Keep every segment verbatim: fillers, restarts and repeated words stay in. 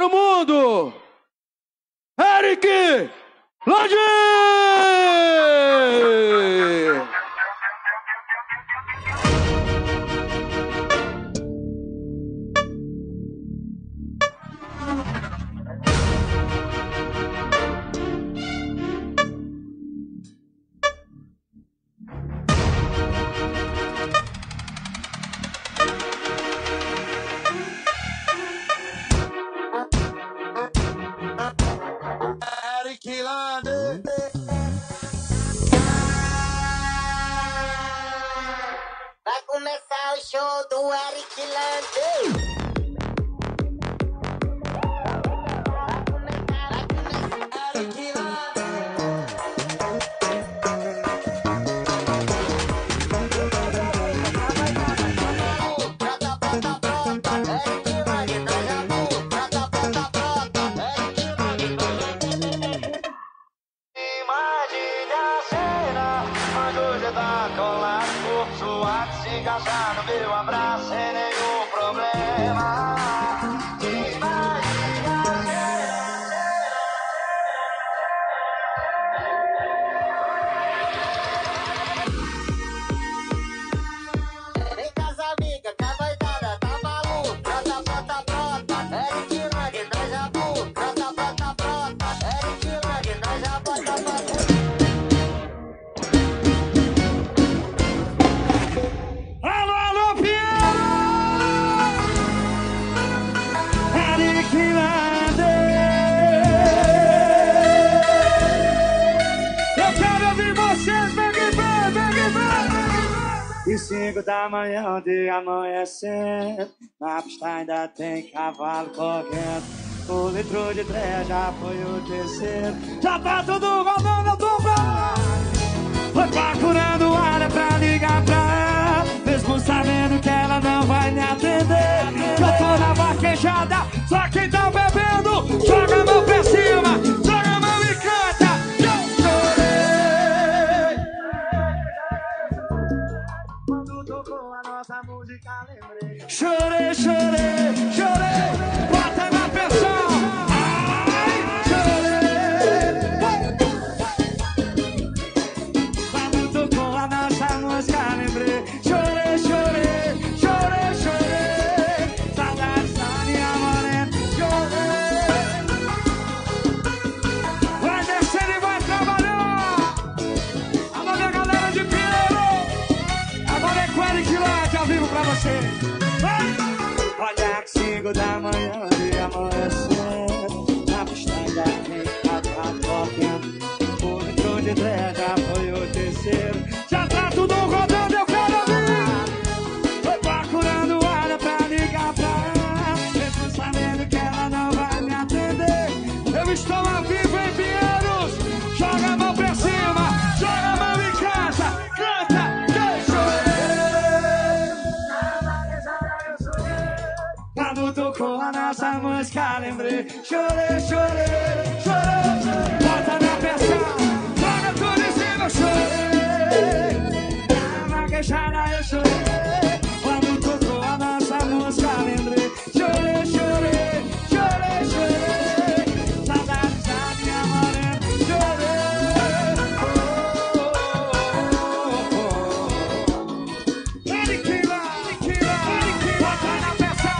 para o mundo, Eric Landi! Vai começar o show do Eric Landi. Já no meu abraço sem nenhum problema. Vem com as amigas, que a doidada tá maluca. Brota, brota, brota, Eric Landi, nós já bu. Brota, brota, brota, Eric Landi, nós já bota, bota. Alô, alô, Piero! Eric Landi! Eu quero ouvir vocês, vem que vem, vem que vem! E cinco da manhã de amanhecer, na pista ainda tem cavalo correndo. O litro de três já foi o terceiro. Já tá tudo rodando, eu tô pra lá. Foi procurando área pra ligar pra ela, mesmo sabendo que ela não vai me atender. Eu tô na vaquejada, só quem tá bebendo joga a mão pra cima, joga a mão e canta. Eu chorei quando tocou a nossa música, lembrei. Chorei, chorei, chorei, bota na pressão. Ai, chorei quando tocou a nossa música, lembrei. Chorei, chorei, chorei, chorei, saudades da minha morena. Chorei. Vai descendo e vai trabalhar. Alô, minha galera de Piero. Agora é com Eric Landi ao vivo pra você. Vai. Olha que cinco da manhã de amanhecer, na pista ainda tem cavalo correndo. O litro de três já foi o terceiro. Já tá tudo rodando, eu quero ouvir. Foi procurando área pra ligar pra ela, mesmo sabendo que ela não vai me atender. Eu estou ao vivo em Pinheiros. Joga a mão pra cima, joga a mão em casa, canta, que chorei. Quando tocou a nossa música, lembrei. Chorei, chorei, chorei. Bota na pressão, joga tudo em cima, eu chorei. Na vaquejada eu chorei. Quando tocou a nossa música, lembrei. Chorei, chorei, chorei, chorei. Saudades da minha morena. Chorei. Oh, oh, oh. Eric Landi, Eric Landi, bota na pressão.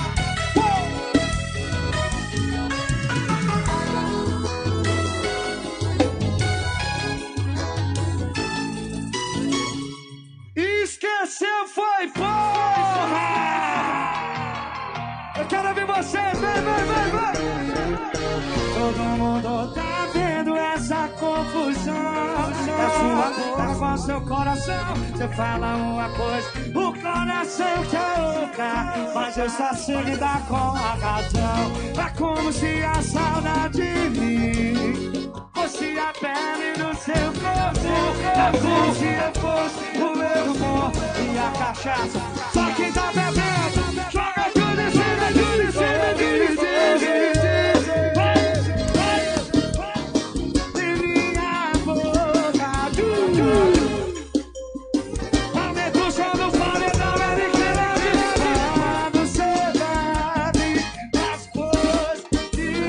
Esqueceu, foi porra! Eu quero ouvir vocês, vem, vem, vem, vem! Todo mundo tá vendo essa confusão. É sua boca com seu coração. Você fala uma coisa, o coração quer outra, mas eu só sei lidar com a razão. É como se a saudade me fosse a pele no seu corpo. É como se eu fosse o meu amor e a cachaça. Só quem tá bebendo, joga tudo em cima, tudo em cima, tudo em cima, tudo em cima. De minha boca, tudo. Aumenta o som do paredão, Eric Landi. Quando você bate as coisas de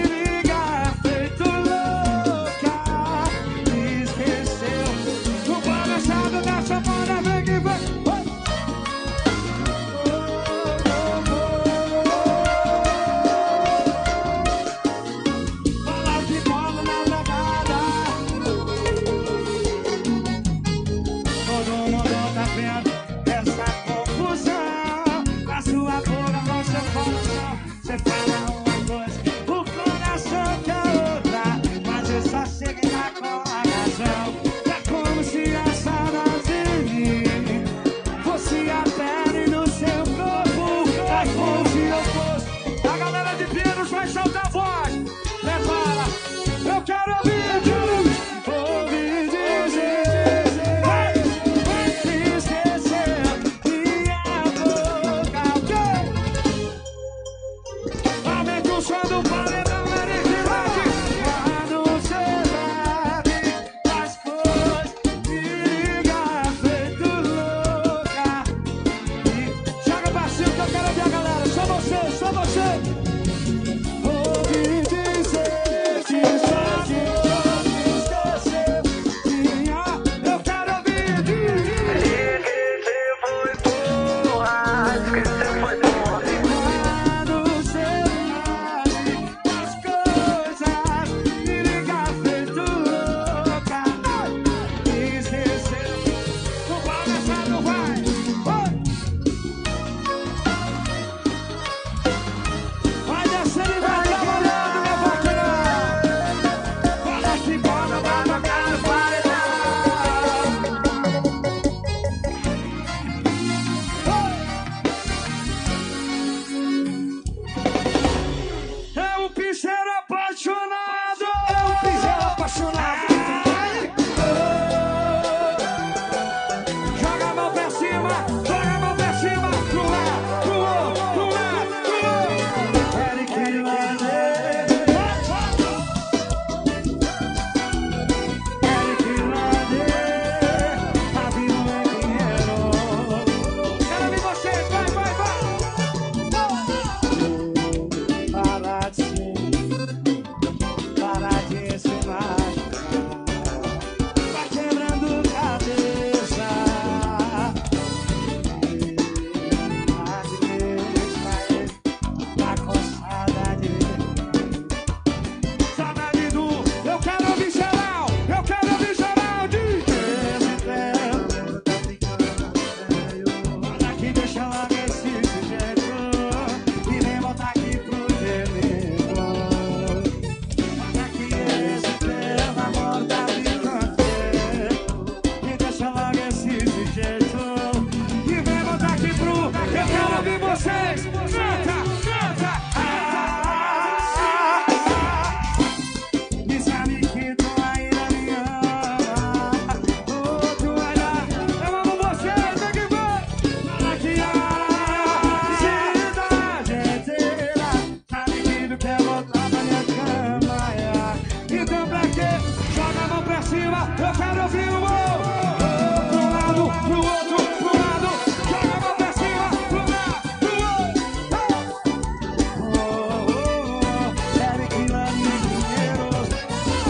eu quero ouvir o gol. Pro lado, pro outro, pro lado. Joga a mão pra cima, pro lado, pro outro. Oh, oh, oh, Eric Lani Pinheiros. Oh,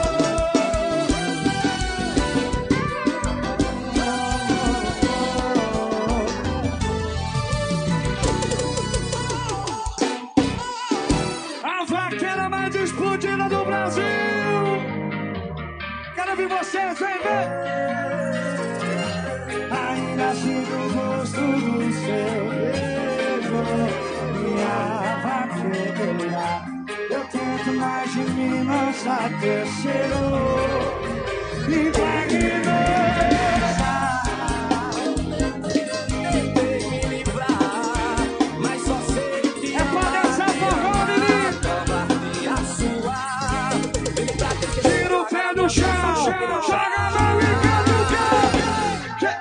oh, oh. A vaqueira mais explodida do Brasil. Quero ver vocês, vem ver. Ainda sinto o rosto do seu beijo, minha vaqueira. Eu tento, mas de mim não sai terceiro. E vai Tentei me livrar, mas só sei que é pra dançar forró, menino. a sua. Tira o pé do chão, joga a mão e canta o quê?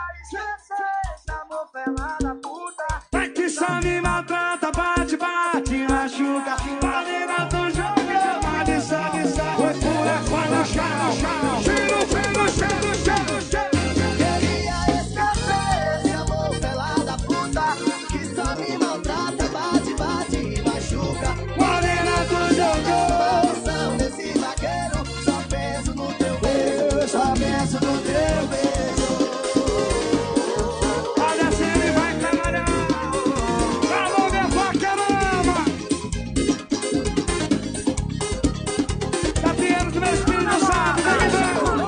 Vai que só me maltrata, bate, bate, machuca. Maneira do jogo, pode só, de só. Foi pura, foi no chão. Tira o pé do chão, do chão, do chão. Queria esquecer esse amor pela da puta que só me maltrata, bate, bate e machuca. Maneira do jogo. Maldição desse vaqueiro, só penso no teu beijo, só penso no teu beijo. Olha se ele vai trabalhar. Alô, minha vaquerama. Da Pinheiros do meu Espírito Santo, vem ver.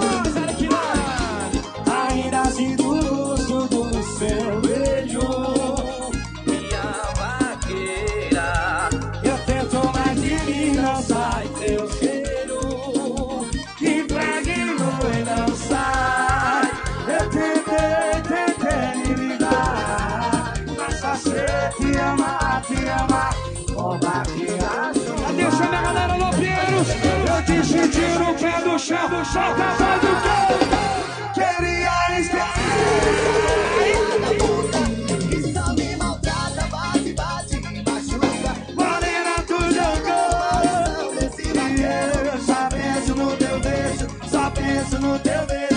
Ainda sinto o gosto do seu beijo. Minha vaqueira, Eu tento, mas de mim não sai teu cheiro. Impregno e não sai. Eu tentei, tentei me ligar, mas só sei te amar, te amar. Oba que acho. Atenção, minha galera, Alô, Pinheiros. Eu te senti no pé do chão, do chão, tá faz o quê? Queria esquecer. da puta que só me maltrata, bate, bate e machuca. Morena, tu jogou. Maldição desse vaqueiro, Eu só penso no teu beijo, só penso no teu beijo.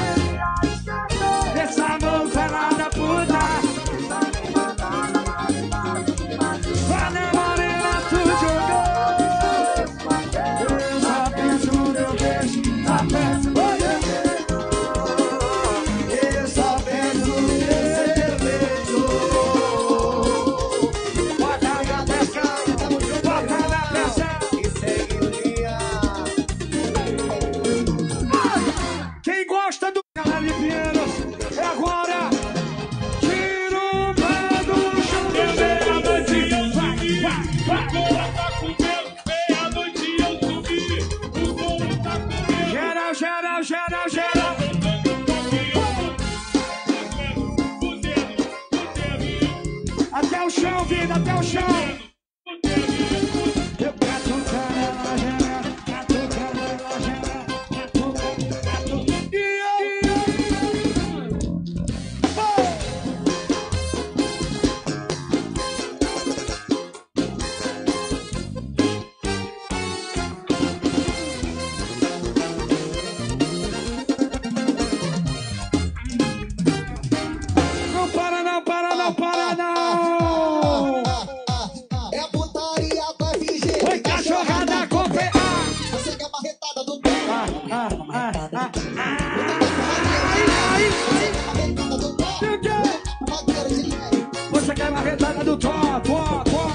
Esse amor pelada puta. Olha, morena, tu jogou. Eu só penso no teu beijo, só penso no teu beijo. Eu só penso no teu beijo. Bota na pressão, bota na pressão. e segue o dia. Quem gosta do galera de Pinheiros é agora. Tira o pé do chão. Meia-noite eu subi, o couro tá comendo. Meia-noite eu subi, o couro tá comendo. Geral, geral, geral, geral. Até o chão, vida, até o chão. Eu cato canela, geral, cato canela, geral, cato canela, cato. E aí? Não para, não para, não para, não! É a putaria com F G. Oi, cachorrada com P A! Você que é marretada do Ah, ah, ah, ah, ah. Ai, marretada do pé. ai, Vaqueiro de leve. você quer uma retada do tó, tó, tó.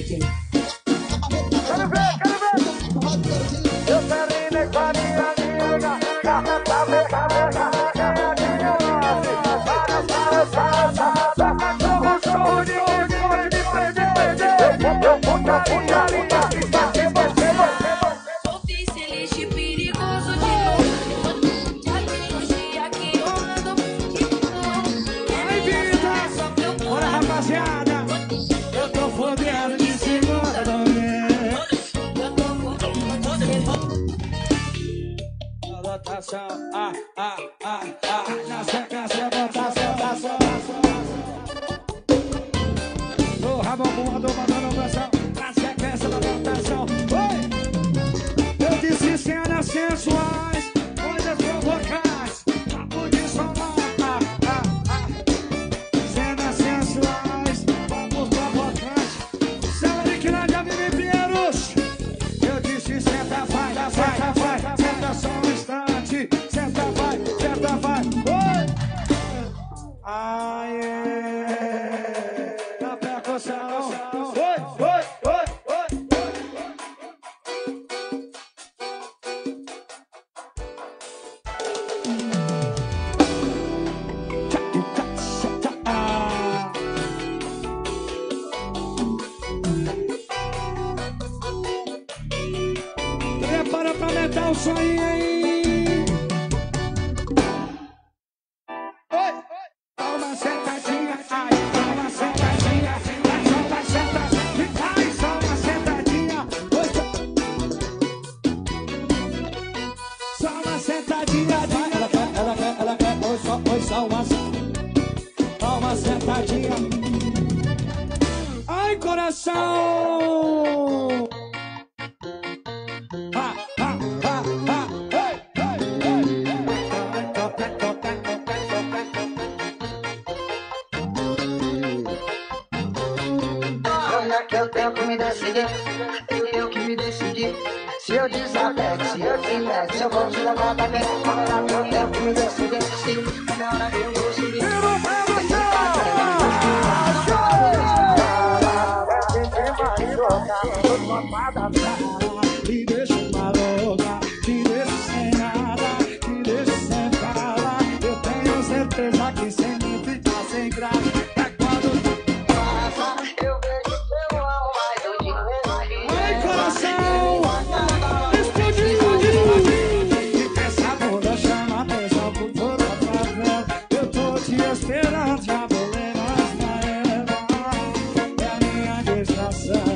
Quero ver, quero ver. Vaqueiro de leve. Eu terminei com a minha amiga. Carreta, beca, beca, carregadinha, lance. Para, para, para, para, cachorro, chorro de hoje, pode me prender, prender. Eu putaria, linda, está sem você, você, você. Oficialista perigoso de novo. Já tem uns dias que eu ando de novo. Ai, vida. Bora, rapaziada. Eu tô fodendo de segunda também. Votação, ah, ah, ah, ah. Na sequência, votação, votação. O Ramon voador mandando pressão. Na sequência da votação. Oi! Eu disse cenas sensuais, coisas Dá um sonho aí. Oi, dá uma sentadinha, ai, dá uma sentadinha, dá só uma sentadinha, ai, só uma sentadinha. Oi, só uma sentadinha, ela quer, ela quer, ela quer, oi, só, oi, só uma, só uma sentadinha. Ai, coração. Ha, ha, ha, ha, hey, hey, hey, hey. Olha que eu tenho que me decidir, eu tenho que me decidir. Se eu desapego, se eu te pego, se eu vou te levar também. Olha que eu tenho que me decidir, sim, na hora que eu vou subir. Te deixa maluca, te deixa sem nada, te deixa sem falar. Eu tenho certeza que sem mim ficar sem graça. É quando passa, eu vejo seu amor, mas eu te vejo. ai, coração, explodiu. E essa bunda chama atenção por toda a favela. Eu tô te esperando, já vou ler mais na ela. É a minha distração.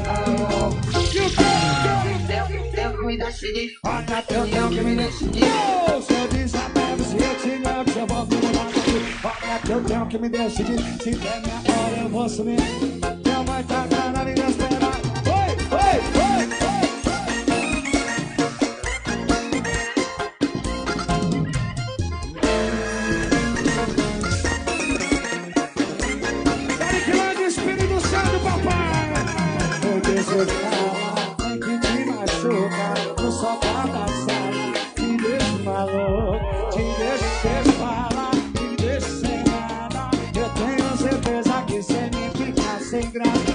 Me decidir, Olha, eu tenho que me decidir. oh, se eu desapego, se eu te levo, se eu vou me levar daqui. Olha que eu tenho que me decidir. Se der minha hora eu vou sumir. Minha mãe tá na linha esperar. Oi, oi, oi, oi. Eric Land, Espírito Santo, papai. Porque você fala, tem que te machucar. No sofá da sala, te deixa maluco, te deixa sem falar, te deixa sem nada. Eu tenho certeza que sem mim ficar sem graça.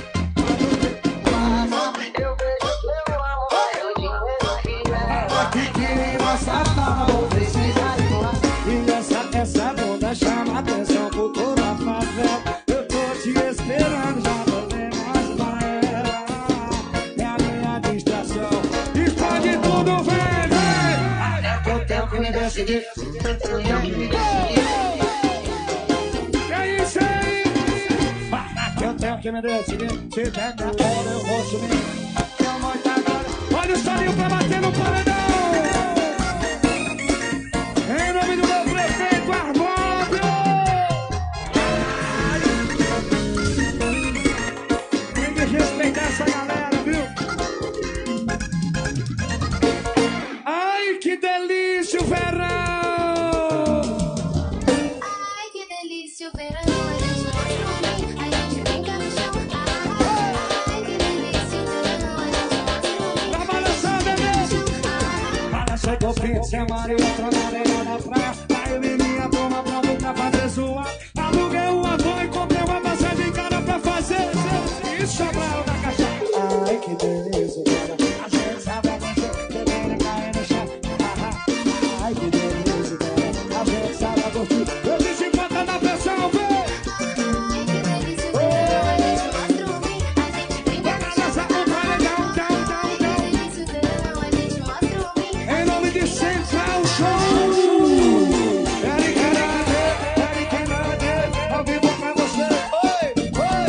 Eu vejo seu amor, mas eu te vejo. Ela que queria nossa fama, vou precisar de nós. E essa, essa bunda chama atenção por toda a favela. Eu tô te esperando, já vou ver mais pra ela. É a minha distração. Explode tudo, vem, vem. Eu tenho que me decidir, eu tenho que me decidir. É isso aí. Eu tenho que me decidir. Se der minha hora eu vou subir. Minha mãe tá agora. Olha o solinho pra bater no paredão. Em nome do meu prefeito Armóbio. Tem que respeitar essa galera, viu? Ai, que delícia o verão! Ai, que delícia o verão, a gente mostra o bem, a gente brinca no chão. Ai, que delícia o verão, a gente mostra o bem. Tá balançando, bebê! Olha, chegou o fim de semana e outra maneira na praia. Aí menina toma pronto pra fazer zoar. Aluguei uma van e comprei uma passagem cara pra fazer. E sobraram na caixa. Ai, que delícia, cara. A gente sabe acontecer, bebendo e cair no chão. Ai, que delícia, cara. A gente sabe acontecer. Eu disse conta na pressão, vem! Ai, que delícia o verão, a gente mostra o bem, a gente brinca no chão. Balança o paredão, down, down, Ai, que down. delícia o verão, a gente mostra o bem. Em nome de Central Show! Eric Anade, Eric Anade, ao vivo pra você! Oi, oi,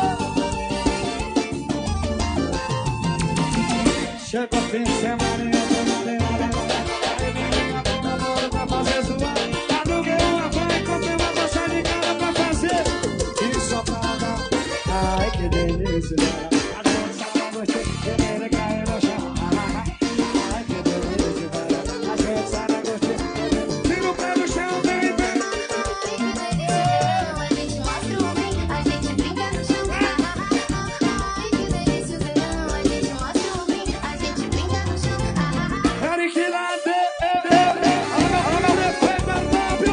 oi! Chega o fim de semana e eu tô na beirada. Aí menina, tô namoro pra fazer zoar. Aluguei uma van e comprei uma passagem cara pra fazer. E só pra dar. Ai, que delícia! A gente sabe gostei, beber e cair no chão. Ai, que delícia! A gente sabe gostei. Tira o pé do chão, vem, vem! Ai, que delícia o verão, a gente mostra o bem, a gente brinca no chão. Ai, que delícia o verão, a gente mostra o bem, a gente brinca no chão. Eric Lade, olha meu defeito, Fábio!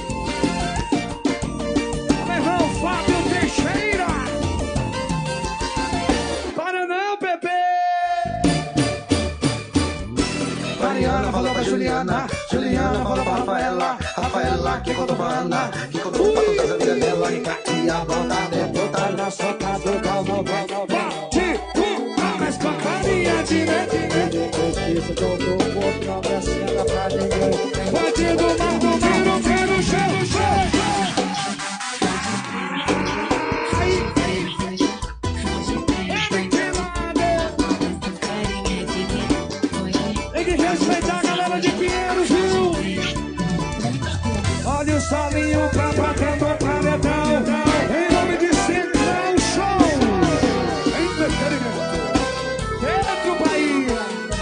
Meu irmão Fábio Teixeira! Para não, bebê! Mariana falou pra Juliana, Juliana falou pra Rafaela, Rafaela que contou pra Ana, que contou pra todas as vidas dela, e a volta dentro, tá na sua casa, calma, calma, Bate, pum, mas com a carinha direita, direita. esqueça todo o Bandido mal do tiro, pé no chão, chão. Aí, tem que respeitar a galera de Pinheiros, viu? Olha o solinho pra bater no paredão. Em nome de Central Show. Entretenimento. Dentro Bahia.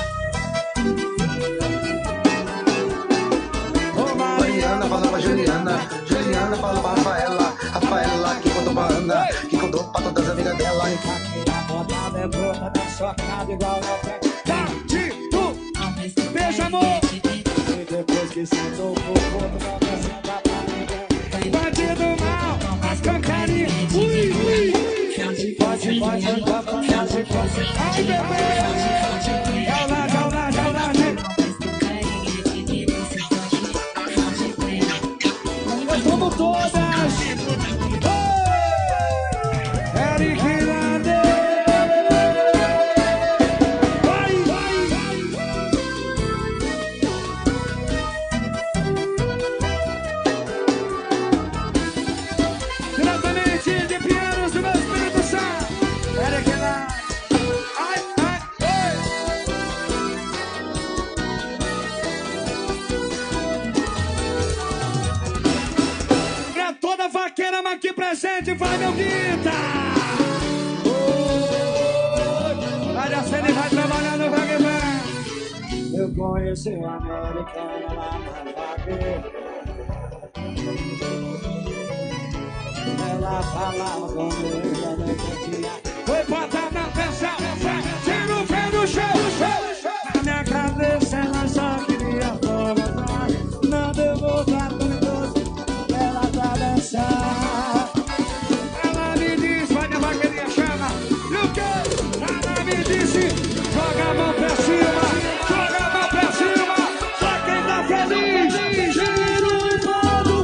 Mariana fala pra Juliana, Juliana fala pra Rafaela, Rafaela que contou pra Ana, que contou pra todas as amigas dela. A rodada é brota da socada igual ao pé. Bandido, beijo amor. E depois que sentou o corpo, não vai sentar pra ninguém. Bandido mal, as cancarinhas. Ui, ui. Pode, pode, pode, pode, pode, pode. Ai, bebê. É o lado, é o lado, é o lado. Nós vamos todas. Eric Lande. Vai, vai, vai. Diretamente de Pinheiros do meu Espírito Santo. Eric Lande. Ai, ai, ai. Pra toda vaqueira aqui presente, vai meu guita! Olha se ele vai trabalhar no Vagaband. Eu conheci uma americana lá na vaqueira. Ela falava comigo, eu não entendia. Foi botar na atenção, tira o pé do chão, na minha cabeça ela só queria provocar. Não deu voltar com doce, ela pra dançar. Ela me disse, vai minha vaqueirinha chama. E o quê? Ela me disse, joga a mão pra cima, joga a mão pra cima. Só quem tá feliz, gira o pano.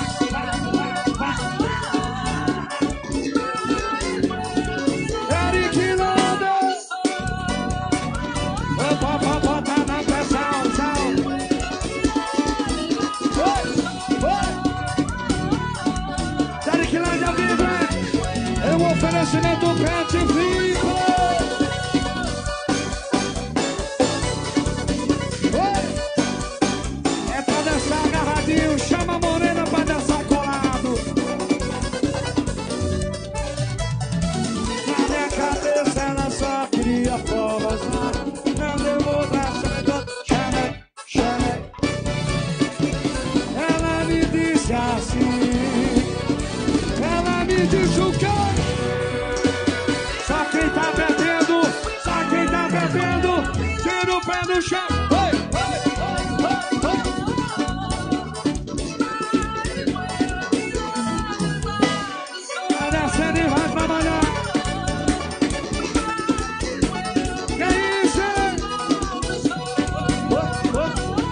Eric Landa. Opa, opa, bota na pressão, sal. Oi, oi. Eric Landa ao vivo, hein? É um oferecimento Pet Vivo. Oi. É pra dançar agarradinho, chama a morena pra dançar colado. Na minha cabeça ela só queria forrosar. Não deu outra saída, chama, chama. Ela me disse assim. Ela me disse o quê? Só quem tá bebendo, só quem tá bebendo, tira o pé do chão. Oi, oi, oi, oi, oi. Vai descendo e vai trabalhar. Que isso, hein? Oi, oi.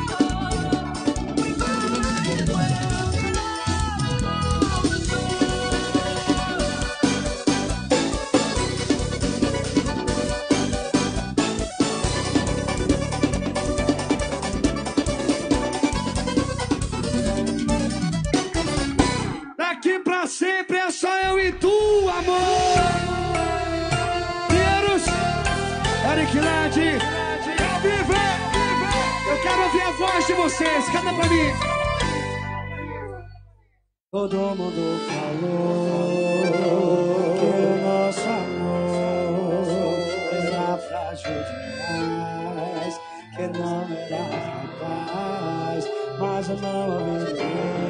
Daqui pra sempre é só eu e tu, amor. Pinheiros, Eric Lande, ao vivo. Eu quero ouvir a voz de vocês, canta pra mim. Todo mundo falou que o nosso amor era frágil demais, que não era capaz, mas eu não ouvi.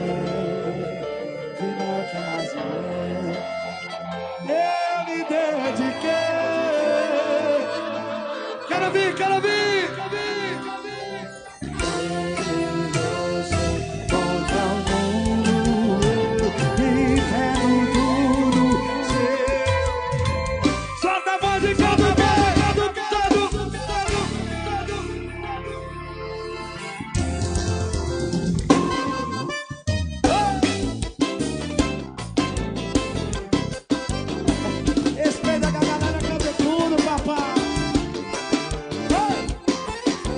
Que não quer mais ver. Eu me dediquei. Quero vir, quero vir, quero vir, quero vir. Você contra o mundo, eu e quero tudo seu. Solta a voz e canta bem, todo, todo, todo, Respeita que a galera canta tudo, papai.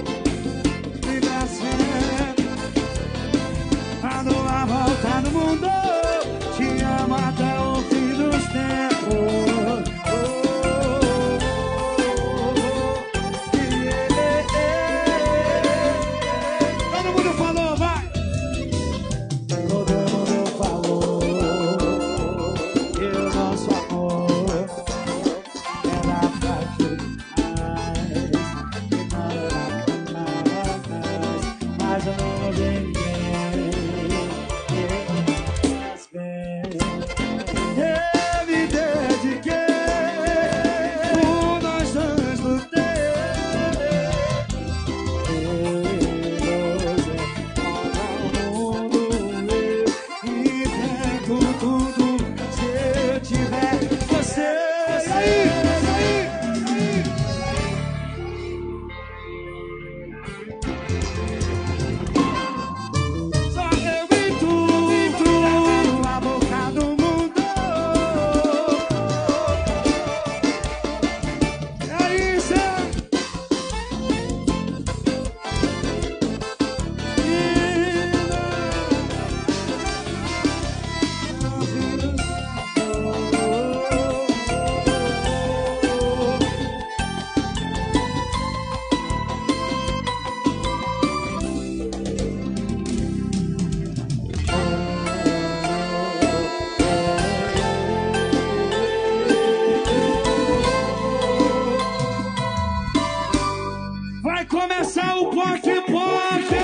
Vai começar o poque poque.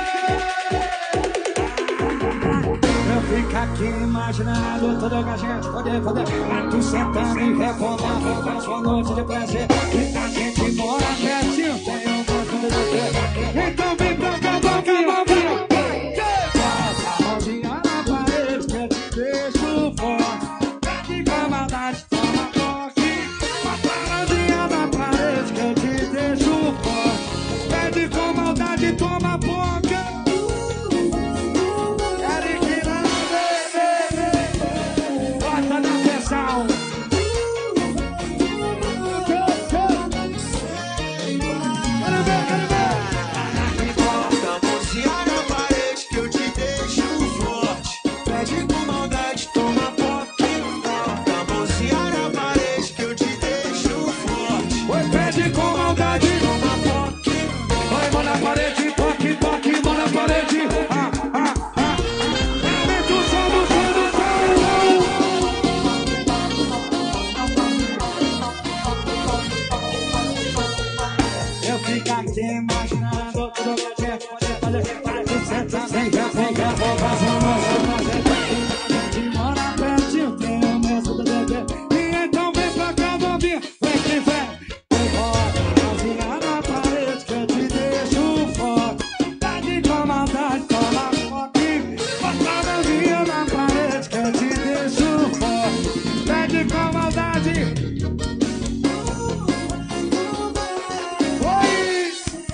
Eu fico aqui imaginando toda a gente poder fazer. Tu sentando e rebolando com a sua noite de prazer. E a gente mora pertinho, tem um gosto de você. Então vem pra cá, boca, boca. Bota a mãozinha na parede que eu te deixo forte. Pede com a maldade, toma toque. Bota a mãozinha na parede que eu te deixo forte. Pede com maldade, toma boca. Bota na pressão. Quero ver, quero ver. Bota a mãozinha na parede que eu te deixo forte. Pede com maldade, toma poque. Bota a mãozinha na parede que eu te deixo forte. Oi, pede com maldade. Toma poque. Vai, mão na parede, toque, toque, mão na parede. Ah, ah, ah. Aumenta o som do som do som. Eu fico aqui imaginando tudo que a gente pode fazer. Pode sentar, vem cá, vem cá, vou fazer uma coisa. De mora pertinho, tem o mesmo do bebê. E então vem pra cá, bobinha, vem que vem. Mãozinha na parede que eu te deixo forte. Pede com maldade, toma foque. Bota a mãozinha na parede que eu te deixo forte. Pede com maldade. Oi!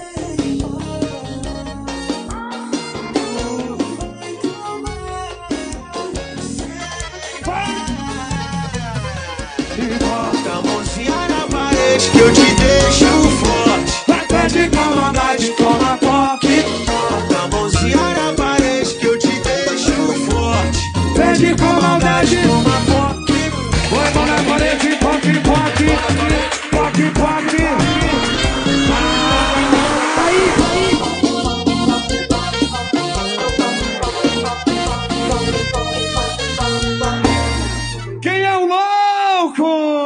Bota a mãozinha na parede que eu te deixo forte. Vai, pede com maldade, toma toque. Bota a mãozinha na parede que eu te deixo forte. Pede com maldade. Toma poque. Oi, mão na parede, toque, toque. Toque, toque. Aí, aí. Quem é o louco?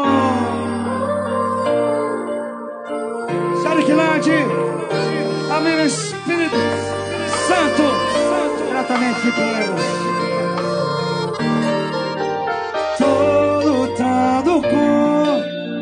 Sério que lade, amigo Espírito Santo, diretamente de Pinheiros. Tô lutando com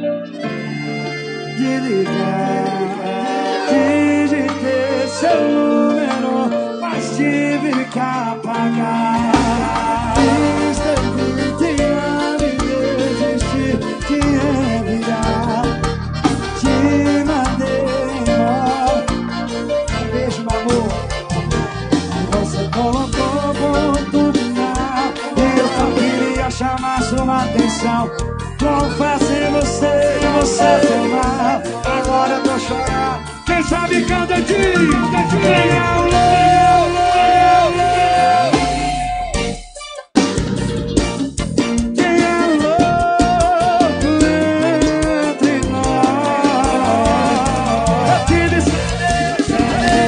de ligar, digitei seu número, mas tive que apagar. Escrevi, tinha me desistir, tinha virar, te mandei embora. Um beijo, meu amor. Você colocou ponto final e eu só queria chamar sua atenção. Confesso em você, você foi mal. Agora eu tô chorando. Quem sabe canta de quem é o louco? Quem é o louco entre nós? Eu te disse,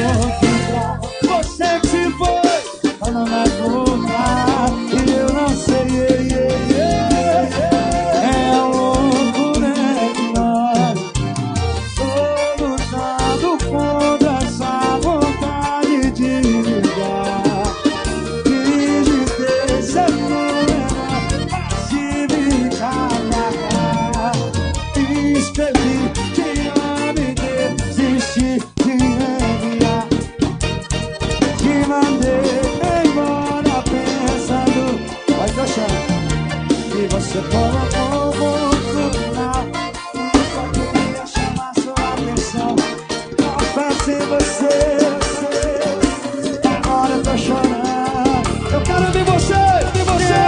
você que se foi, mas não vai voltar. E eu não sei, yeah, yeah, yeah. É um louco entre nós. Tô lutando contra essa vontade de ligar. Digitei seu número, mas tive que apagar. Escrevi, tinha me desistir, tinha enviar. Te mandei embora pensando, vai que eu chamo. E você colocou o ponto final. E só queria chamar sua atenção. Confesso em você, você. Agora eu tô chorando. Eu quero ver você, ver você.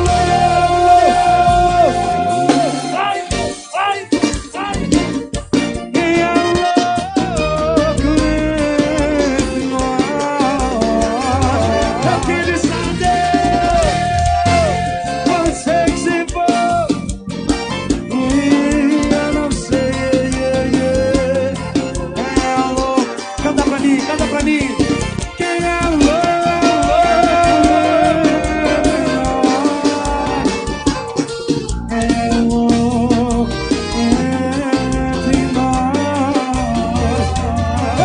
Ai, ai, ai. Quem é o louco entre nós? Eu te disse adeus. Você que se foi e eu não sei, yeah, yeah. É o louco. Canta pra mim, canta pra mim. Quem é o louco? É o louco entre nós.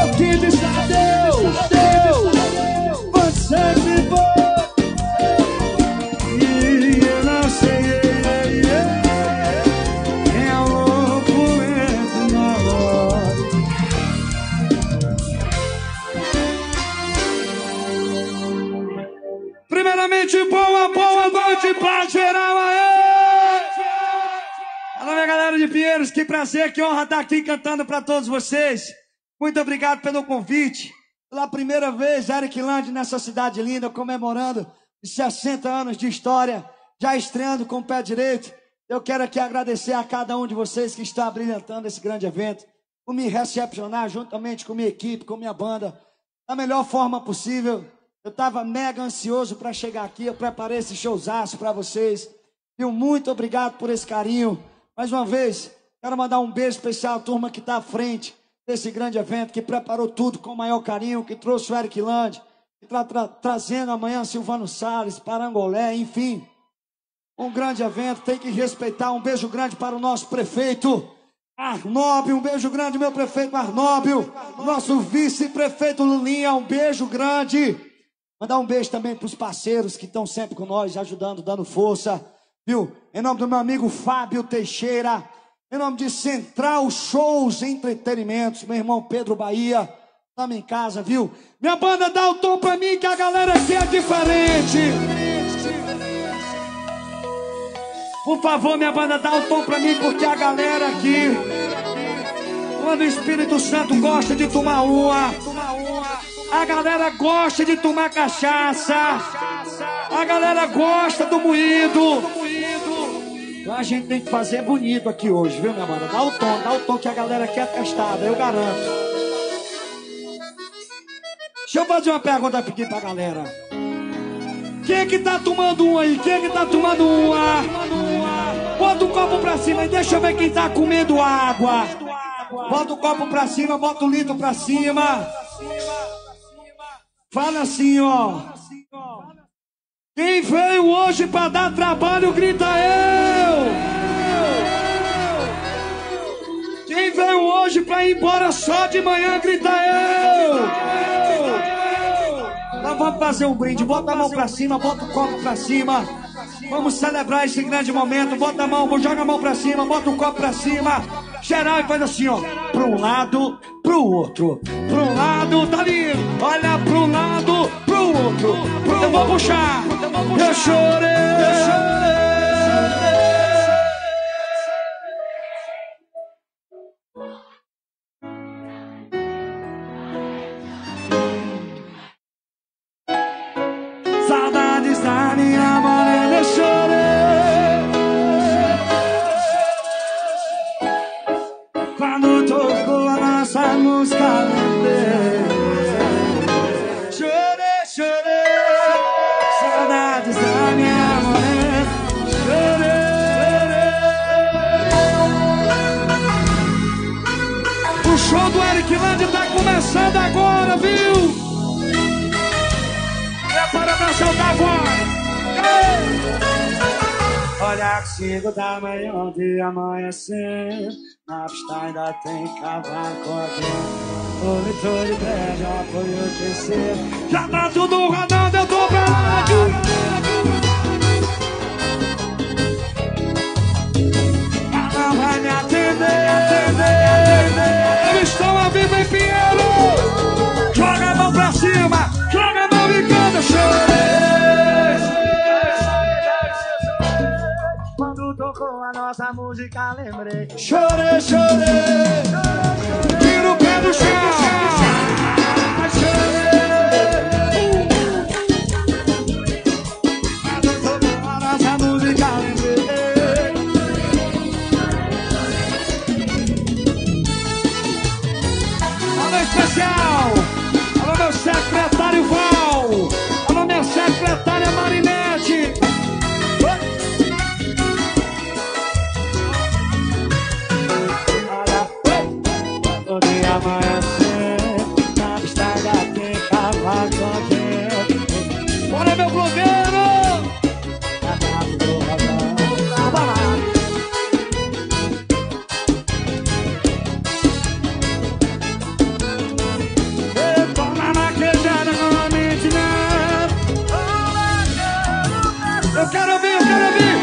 prazer, que honra estar aqui cantando para todos vocês. Muito obrigado pelo convite. Pela primeira vez, Eric Land nessa cidade linda, comemorando sessenta anos de história, já estreando com o pé direito. Eu quero aqui agradecer a cada um de vocês que está brilhantando esse grande evento, por me recepcionar juntamente com minha equipe, com minha banda, da melhor forma possível. Eu estava mega ansioso para chegar aqui, eu preparei esse showzaço para vocês. Viu? Muito obrigado por esse carinho. Mais uma vez, quero mandar um beijo especial à turma que está à frente desse grande evento, que preparou tudo com o maior carinho, que trouxe o Eric Land, que está tra trazendo amanhã Silvano Salles, Parangolé, enfim. Um grande evento, tem que respeitar. Um beijo grande para o nosso prefeito Arnóbio, um beijo grande, meu prefeito Arnóbio, nosso vice-prefeito Lulinha, um beijo grande. Mandar um beijo também para os parceiros que estão sempre com nós, ajudando, dando força, viu? Em nome do meu amigo Fábio Teixeira, em nome de Central Shows e Entretenimentos, meu irmão Pedro Bahia, estamos em casa, viu? Minha banda dá o tom pra mim, que a galera aqui é diferente. Por favor, minha banda, dá o tom pra mim, porque a galera aqui, quando o Espírito Santo gosta de tomar uma, a galera gosta de tomar cachaça, a galera gosta do moído. Então a gente tem que fazer bonito aqui hoje, viu, minha banda? Dá o tom, dá o tom que a galera quer testada, eu garanto. Deixa eu fazer uma pergunta aqui pra galera. Quem é que tá tomando um aí? Quem é que tá tomando uma? Bota o copo pra cima e deixa eu ver quem tá comendo água. Bota o copo pra cima, bota o litro pra cima. Fala assim, ó. Quem veio hoje pra dar trabalho, grita eu. Quem veio hoje pra ir embora só de manhã, grita eu. Nós vamos fazer um brinde. Bota a mão pra cima, bota o copo pra cima. Vamos celebrar esse grande momento. Bota a mão, joga a mão pra cima, bota o copo pra cima. Geral e faz assim, ó. Pra um lado, pro outro. Pro um lado, tá lindo. Olha pro um lado, pro outro. Pro eu vou puxar. Eu chorei. Eu chorei. Saudades da minha morena, eu chorei. Quando tocou a nossa música, lembrei. Chorei, chorei. Saudades da minha morena, chorei. O show do Eric Land tá começando agora, viu? Para pra soltar a voz. Olha que cinco da manhã de amanhecer, na pista ainda tem cavaco aqui. O leitor de pé já foi o terceiro. Já tá tudo rodando, eu tô pra lá. Não vai me atender, atender. Eles estão ao vivo em Pinheiro. Joga a mão pra cima, joga a mão e canta. Eu chorei. Quando tocou a nossa música, lembrei. Chorei, chorei. Tira o pé do chão. Chorei. Quando tocou a nossa música, lembrei. Alô especial. Alô meu secretário Val. Alô minha secretária Marinete. Todo dia amanhecer, na pista já tem cavaco aqui. Bora meu blogueiro. Já tá tudo rodando. Tava lá. Eu quero ouvir, eu quero ouvir.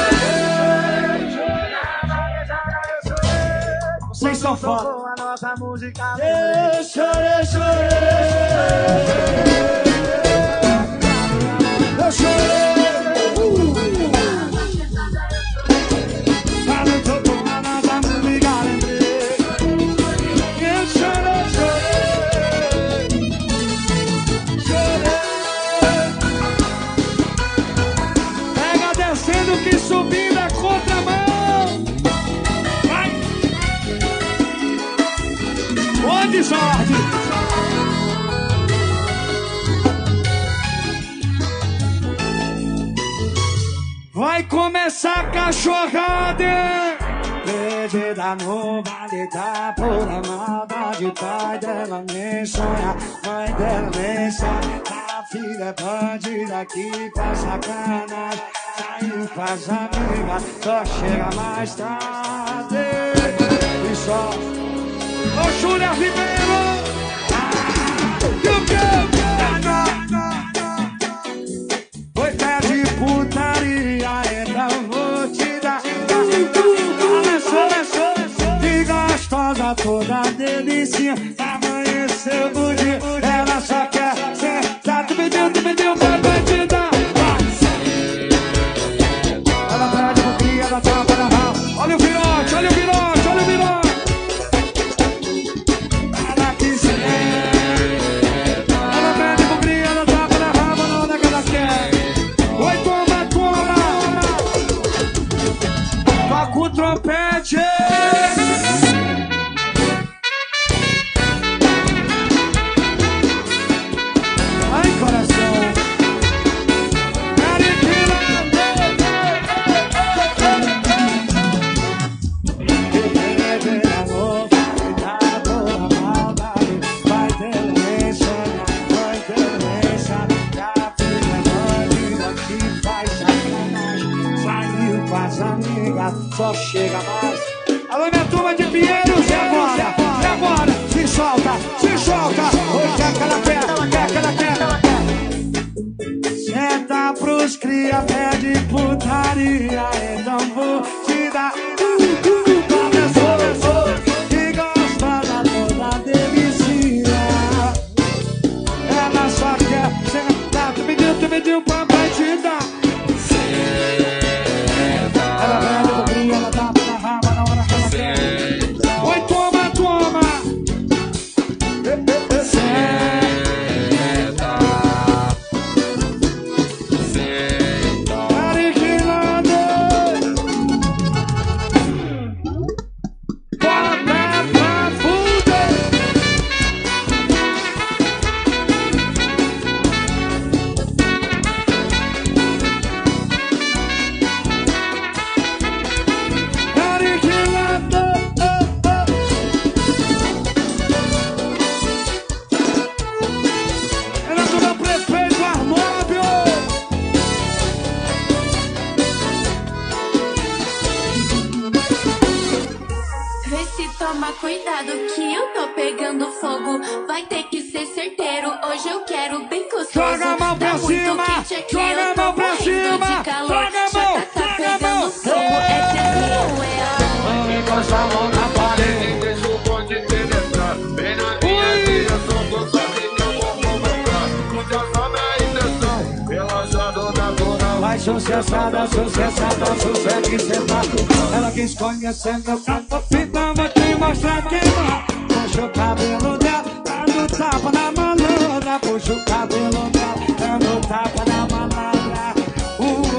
Vocês são foda. Eu chorei, chorei. Eu chorei. Quando tocou a nossa música, pode. Vai começar a cachorrada. Perdida no vale da pura maldade. Pai dela nem sonha, mãe dela nem sabe. A filha é bandida que faz sacanagem. Saiu com as amigas, só chega mais tarde. E só ô Júlia Ribeiro. E o que? Foi pé de putaria, então vou te dar. Que gostosa, toda delícia. Amanheceu o dia, ela só quer sentar. Tu pediu, tu pediu pra bandida. Ela pede pro cria, ela tapa na rala. Olha o virote, olha o virote, olha o virote. Ela quis ser. Ela pede pro cria, ela tapa na rala. Na hora que ela quer. Oi, toma, toma. Toca o trompete. Ai, coração. Só chega mais. Alô, minha turma de Pinheiros, e agora? E agora? Se solta, se solta. Oi, quer que ela quer, quer que ela quer, ela quer. Senta pros cria, pede putaria. Então vou te dar. Começou, começou. Que gosta da toda delícia. Ela só quer sentar. Tu pediu, tu pediu pra te dar. Ela pede o brilho, ela tapa na raba na hora que ela quer. Oi, toma, toma. Senta. Senta. Ariquilando. Bota pra fuder. Toma cuidado que eu tô pegando fogo. Vai ter que ser certeiro. Hoje eu quero bem gostoso. Joga a mão pra tá cima. Muito quente aqui, Joga eu a tô mão pra morrendo cima. de calor. Joga a mão. Já tá, tá Joga a pegando mão. fogo. Essa é real, real. Encosta a mão na parede. Deixa o bonde penetrar. Vem na minha direção, tu sabe que eu vou provocar. Tu já sabe a intenção, relaxado da dona. Vai sucessada, sucessada, sossegue sentado. Ela quis conhecer meu canto, então vou te mostrar quem é. Puxa o cabelo dela, dando tapa na malandra. Puxa o cabelo dela, dando tapa na malandra. Uh, oh,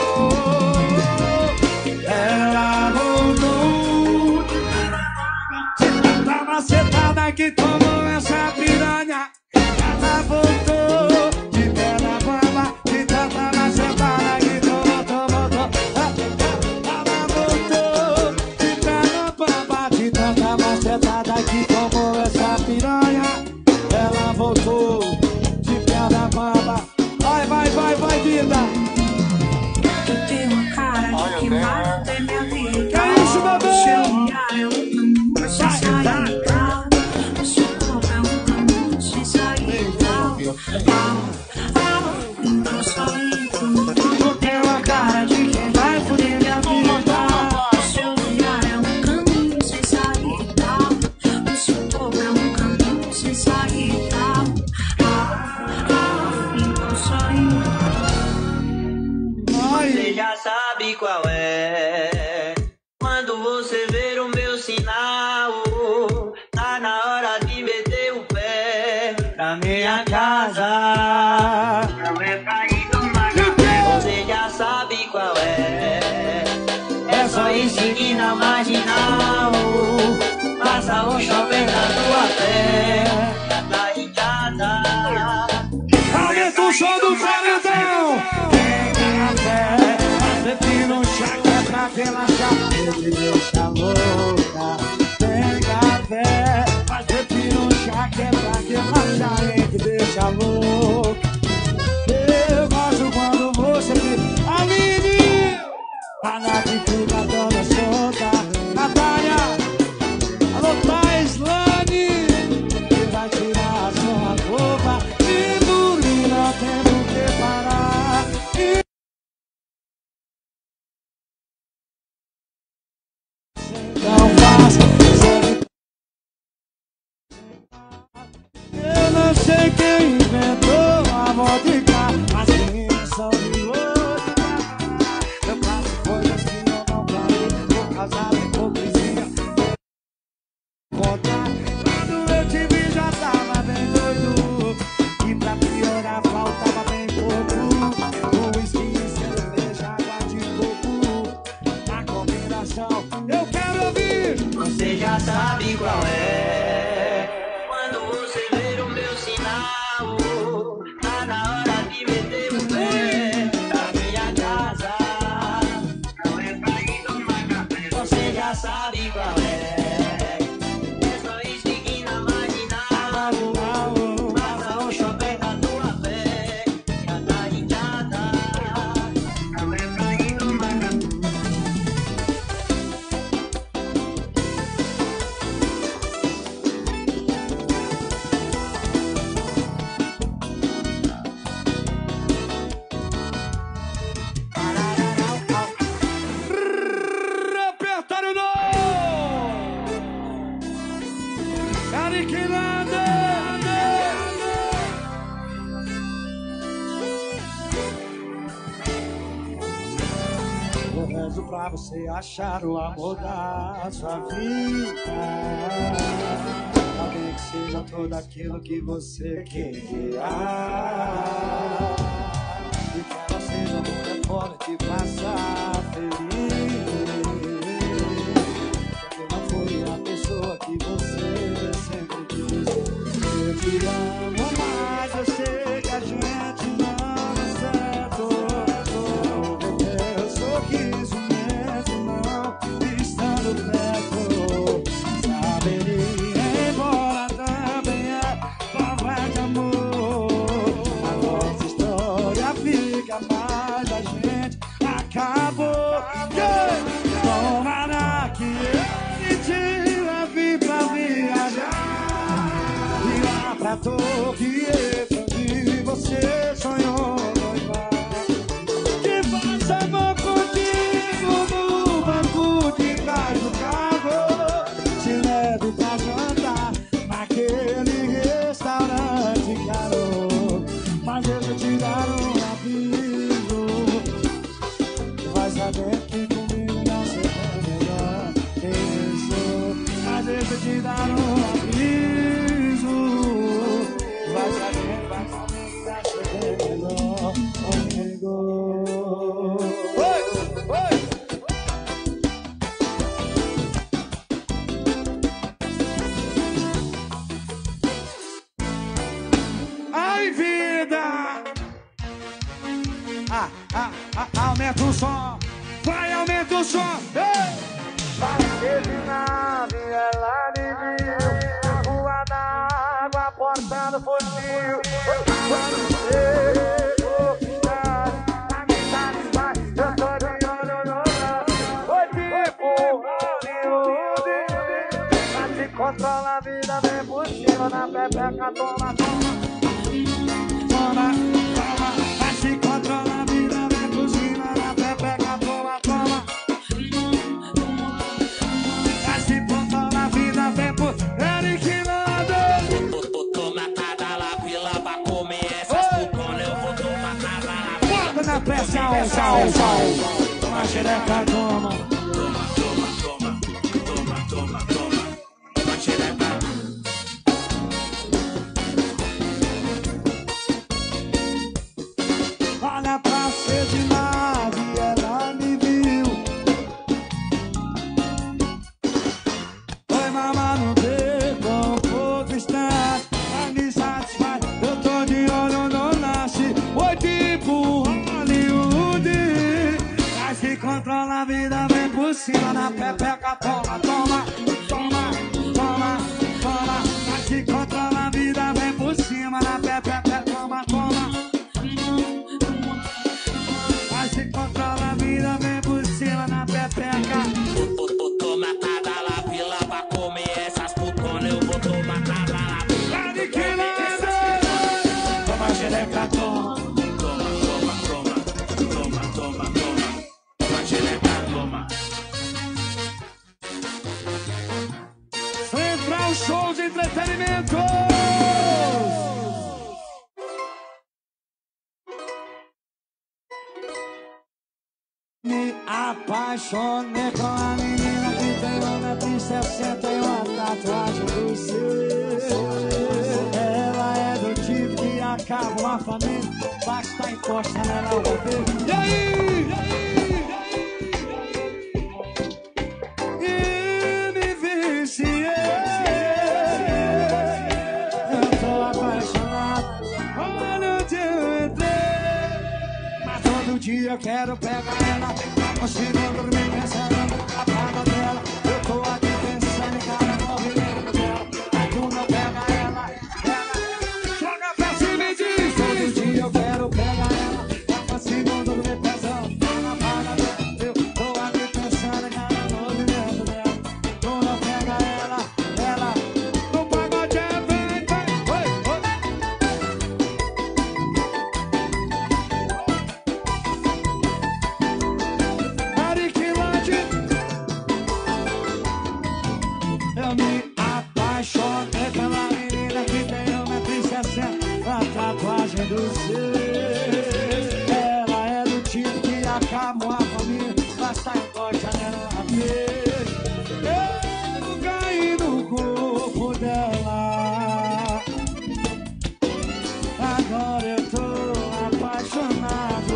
oh. Ela voltou. Se tanta macetada que tomou essa piranha. Ela voltou de pé na bamba. De tanta macetada que tomou, tomou, tomou. Ela voltou de pé na bamba. De tanta macetada que tomou essa piranha. Ela voltou de pé na bamba. Vai, vai, vai, vai, vida. Tu tem uma cara de que mata minha vida. Que é isso, bebê? Seu olhar é um caminho sem saída. O seu corpo é um caminho sem saída. Ah, ah, então saí com tu tem uma cara de quem vai foder minha vida. O seu olhar é um caminho sem saída. O seu corpo é um caminho sem saída. Ah, ah, então saí. Você já sabe qual é. Quando você ver o meu sinal, tá na hora de meter o pé pra minha casa. Não é pra ir tomar café. Você já sabe qual é. É só ir seguir na marginal. passa o shopping da tua perna. Tá em casa. Aumenta o som do paredão. Tem café, mas prefiro um chá que é pra relaxar. Ele deixa louca. Tem café, mas prefiro um chá que é pra relaxar. Ele que deixa louca. Eu gosto quando você fica. Aline, a Nath fica toda solta. Natália, alô Taislane, que vai tirar a sua roupa. E dormir não temos que parar. E... Não faça. Eu não sei quem inventou a vodka, mas tem intenção de hoje. Eu faço coisas que eu não falei, vou casar de hipocrisia. Contar, quando eu te vi já tava bem doido. E pra piorar faltava bem pouco. O whisky, cerveja, água de coco. Na combinação, eu quero ouvir. Você já sabe qual é. Quando você ver o meu sinal, tá na hora de meter o pé na minha casa. Não é pra ir tomar café. Você já sabe qual é. É só stick na marginal. Passa o shopping da tua pé. Já tá em casa. Não é pra ir tomar café. Repertório novo! Eric Lander! Eu rezo pra você achar o amor da sua vida. Alguém que seja tudo aquilo que você queria. E que ela seja um telefone que te faça feliz. Porque não foi a pessoa que você sempre quis. Eu te amo, mas eu sei que a gente não é certo. Não vou ver teu sorriso mesmo, não estando perto. Saberia ir embora também é prova de amor. A nossa história fica, mas a gente acabou. Yeah! Tomara que eu te leve pra viajar. E lá pra Tokyo, onde você sonhou noivar. Que faça amor contigo no banco de trás do carro. Te leve pra jantar naquele restaurante caro. Mas eu vou te dar um aviso. Vai saber que comigo não será melhor. Isso, mas deixa eu te dar um aviso. Vai saber, vai comigo não será melhor. Comigo. Oi, oi. Ai, vida! Ah, ah, ah, aumenta o som, vai, aumenta o som. Teve nave, ela me viu, rua d'água, portando fuzil. Quando chegou, na metade vai, eu tô de olho no olho. Foi tipo Hollywood, mas se controla a vida, vem por cima, na pepeca, toma, toma. Toma, toma, mas se controla a vida, vem por cima, na pepeca, toma, toma. Mas se controla a vida, vem por Eric Lander. Tô matada lá, fila pra comer essas putonas, eu vou tomar casa lá. Bota na pressão, sal, sal. Toma xereca, toma. Toma, toma, toma, toma, toma, toma. Toma xereca. Olha pra ser de nave, ela me viu. Foi mamar no por cima na pepeca, toma, toma, toma, toma, toma. Mas se controla a vida, vem por cima na pepeca, toma, toma. Mas se controla a vida, vem por cima na pepeca. Tô matada lá, vila pra comer essas putonas, eu vou tomar cada lá. Aniquilado! Toma xereca, toma. Toma, toma, toma, toma, toma, toma. Toma xereca, toma. Central Show de Entretenimento! Me apaixonei com a menina que tem um metro e sessenta e uma tatuagem do seu. Ela é do tipo que acaba uma família, basta encostar nela eu vou ver. E aí? E aí? E me viciei. Eu tô apaixonado, olha onde eu entrei. Mas todo dia eu quero pegar ela, não consigo dormir pensando na parada dela. Eu tô aqui pensando em cada movimento dela. Mas tu não pega ela, ela joga pra cima e diz. Todo dia eu quero pegar ela, não consigo dormir pensando na parada dela. Eu tô aqui pensando em cada movimento dela. Tu não pega ela, ela no pagode é vem, vem, oi, oi. Eu me apaixonei pela menina que tem um metro e sessenta, a tatuagem do seu. Ela é do tipo que acaba uma família, basta encosta nela uma vez. Eu caí no corpo dela, agora eu tô apaixonado.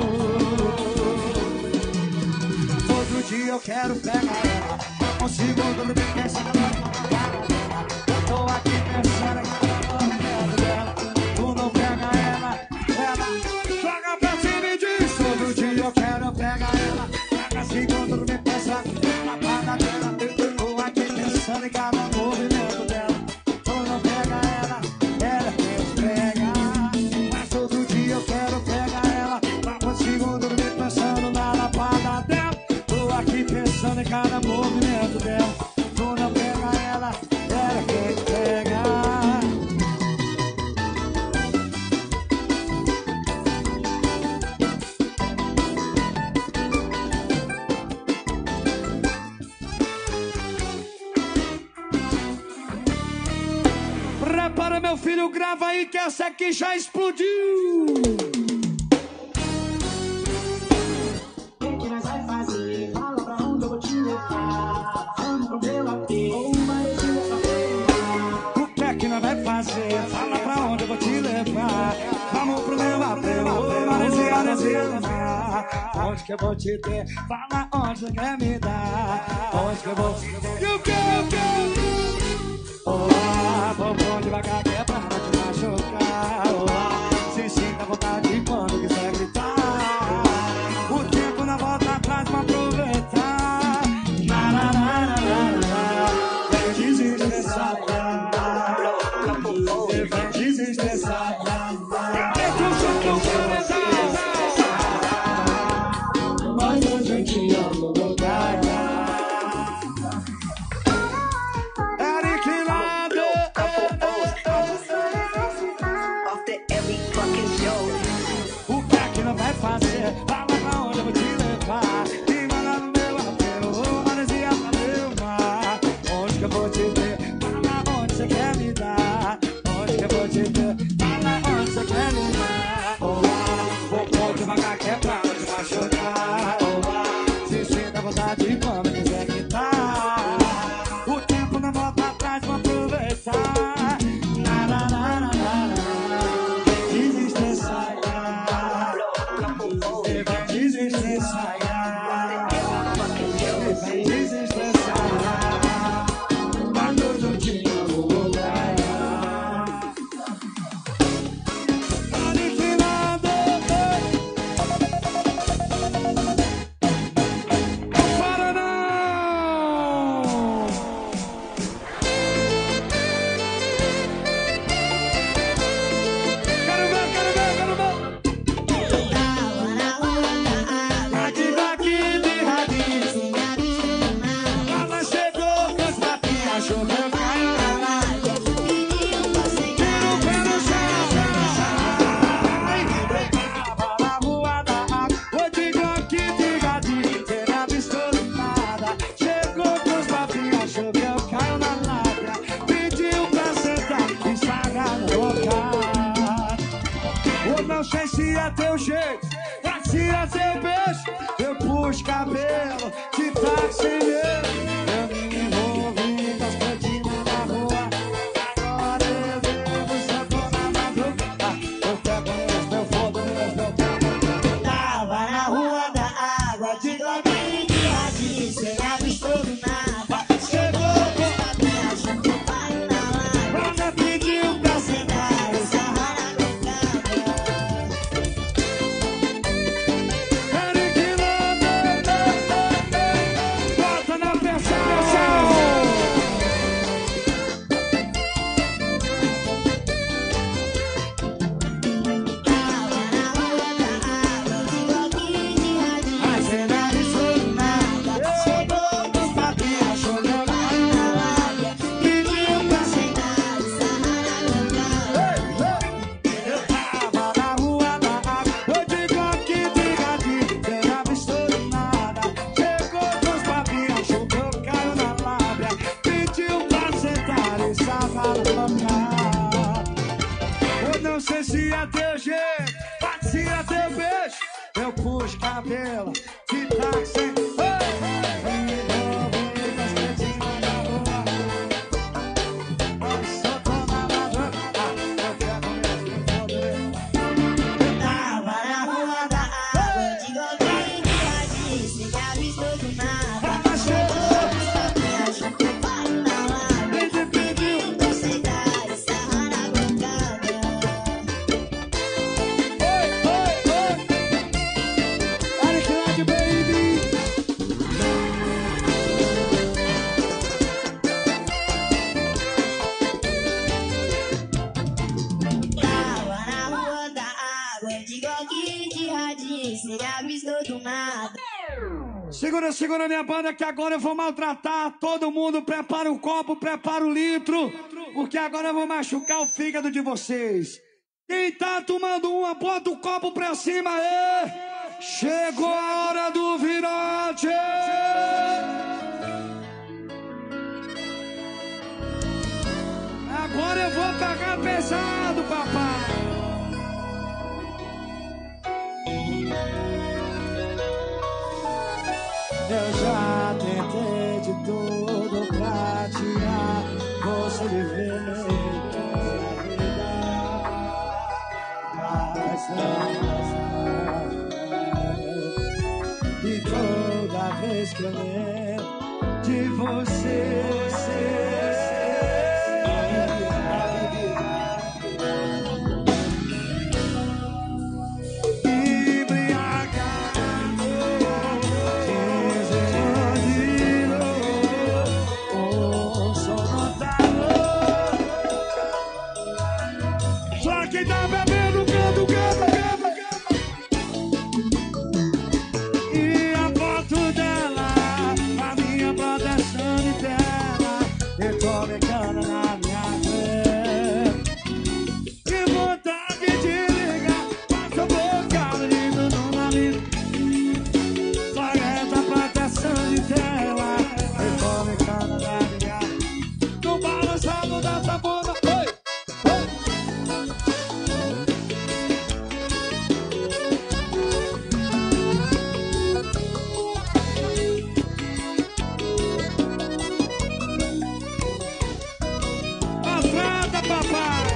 Todo dia eu quero pegar ela, não consigo dormir pensando na cara dela. Eu tô aqui pensando na movimento dela. Tu não pega ela, ela joga pra cima e diz. Todo dia eu quero pegar ela, não consigo dormir pensando na cara dela. Eu tô aqui pensando em cada movimento dela. Tu não pega ela, ela quer pegar. Mas todo dia eu quero pegar ela, não consigo dormir pensando na lapada dela. Tô aqui pensando em cada movimento dela. Tu não pega ela, ela quer pegar. Prepara, meu filho, grava aí que essa aqui já explodiu. O que nós vai fazer? Fala pra onde eu vou te levar. Vamos pro meu apê, ou uma região pra pegar. O que é que nós vai fazer? Fala pra onde eu vou te levar. Vamos pro meu apelo, maresia, maresia, levar. Onde que eu vou te ter? Fala onde você quer me dar. Onde que eu vou te ter? E o que, o que? Olá, vou bom devagar que é pra não te machucar. Olá, se sinta à vontade quando quiser gritar. O tempo não volta atrás pra aproveitar. Na, na, na, na, na, na. Vem desestressada. Vem desestressada. É que eu sou tão começada. Mas hoje eu te amo, vou dar. Aniquilado. After every fucking show. O que é que não vai fazer? Fala pra onde eu vou te levar. Me manda no meu apelo, maresia pra meu mar. Onde que eu vou te ver? Fala onde você quer me dar. Onde que eu vou te ver? Fala se é teu jeito, mas se é teu beijo, eu puxo cabelo, te taco sem medo. Eu me envolvi com as cantinas na rua, agora eu devo só tô na madrugada. Eu pego mesmo, eu vou do mesmo, eu pego. Tava na rua da água, de domingo de radinho, sem avistou do nada. Chegou com a minha junto, pai na lava. Ela pediu pra Sentar e sarrar na Eric Landa, bota na pressão. Tava na rua da água, de domingo de radinho, Mas sem ele avistou do nada. Chegou com os papinhos, chorou pai na lava. Pediu pra sentar e sarrar na Eu tava na rua da água, eu digo aqui de gadinho, sem avistou de nada. Chegou com os papinhos, chutou, caiu na lábia, pediu pra sentar e sarrar na boca. Eu não sei se é teu jeito, mas se é teu beijo, eu puxo cabelo, te taco sem... Ei! Me envolvi com as cantinas na rua, eu só tô na madrugada. Eu pego mesmo, eu vou ver. Tava na rua da água, de domingo de radinho, sem avistou do nada. Chegou com os papinhos, juntou pai na lava. Ele pediu, Pra sentar e sarrar na bancada. oi, oi, oi. Eric Landa, baby. Tava na rua da água, de goguinho de radinho, sem avistou do nada. Segura, segura minha banda que agora eu vou maltratar. Todo mundo prepara o copo, prepara o litro, porque agora eu vou machucar o fígado de vocês. Quem tá tomando uma, bota o copo pra cima aí. Chegou a hora do virote. Agora eu vou pegar pesado, papai. Eu já tentei de tudo pra tirar você de vez da vida, mas não. E toda vez que eu lembro de você, quem tá bebendo, canta, canta, canta, canta. E a foto dela, a minha proteção de tela, eu tô brincando na minha frente. Que vontade de ligar, passa a boca, lindo no nariz. Só essa proteção de tela, eu tô brincando na minha frente. No balançado da sabona, oi, oi. Maltrata, papai!